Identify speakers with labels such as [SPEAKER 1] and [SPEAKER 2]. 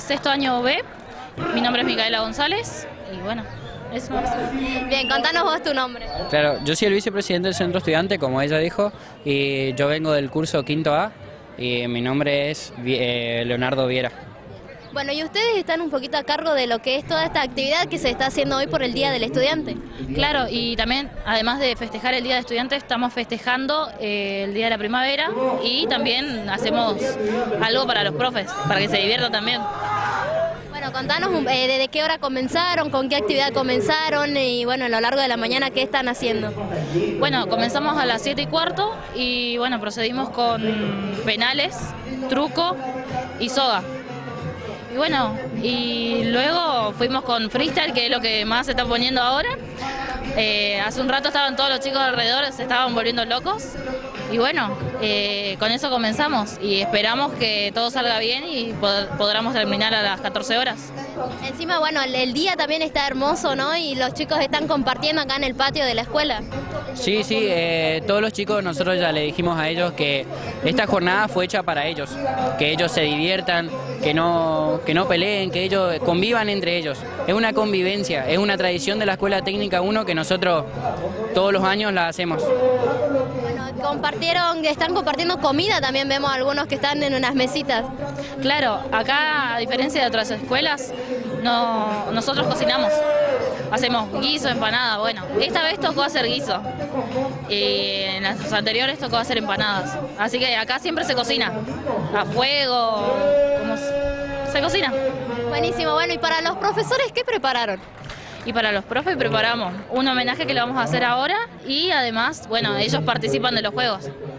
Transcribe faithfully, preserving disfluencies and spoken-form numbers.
[SPEAKER 1] sexto año B, mi nombre es Micaela González y bueno, eso es.
[SPEAKER 2] Bien, contanos vos tu nombre.
[SPEAKER 3] Claro, yo soy el vicepresidente del Centro Estudiante, como ella dijo, y yo vengo del curso quinto A y mi nombre es eh, Leonardo Viera.
[SPEAKER 2] Bueno, y ustedes están un poquito a cargo de lo que es toda esta actividad que se está haciendo hoy por el Día del Estudiante.
[SPEAKER 1] Claro, y también, además de festejar el Día del Estudiante, estamos festejando eh, el Día de la Primavera y también hacemos algo para los profes, para que se diviertan también.
[SPEAKER 2] Bueno, contanos eh, desde qué hora comenzaron, con qué actividad comenzaron y bueno, a lo largo de la mañana qué están haciendo.
[SPEAKER 1] Bueno, comenzamos a las siete y cuarto y bueno, procedimos con penales, truco y soga. Y bueno, y luego fuimos con freestyle, que es lo que más se está poniendo ahora. Eh, hace un rato estaban todos los chicos alrededor, se estaban volviendo locos. Y bueno, eh, con eso comenzamos y esperamos que todo salga bien y pod podamos terminar a las catorce horas.
[SPEAKER 2] Encima, bueno, el, el día también está hermoso, ¿no? Y los chicos están compartiendo acá en el patio de la escuela.
[SPEAKER 3] Sí, sí, eh, todos los chicos, nosotros ya le dijimos a ellos que esta jornada fue hecha para ellos, que ellos se diviertan, que no, que no peleen, que ellos convivan entre ellos. Es una convivencia, es una tradición de la Escuela Técnica uno que nosotros todos los años la hacemos.
[SPEAKER 2] Bueno, compartieron, están compartiendo comida, también vemos algunos que están en unas mesitas.
[SPEAKER 1] Claro, acá, a diferencia de otras escuelas, no, nosotros cocinamos. Hacemos guiso, empanada, bueno, esta vez tocó hacer guiso y en las anteriores tocó hacer empanadas. Así que acá siempre se cocina, a fuego, como se cocina.
[SPEAKER 2] Buenísimo, bueno, y para los profesores, ¿qué prepararon?
[SPEAKER 1] Y para los profes preparamos un homenaje que le vamos a hacer ahora y además, bueno, ellos participan de los juegos.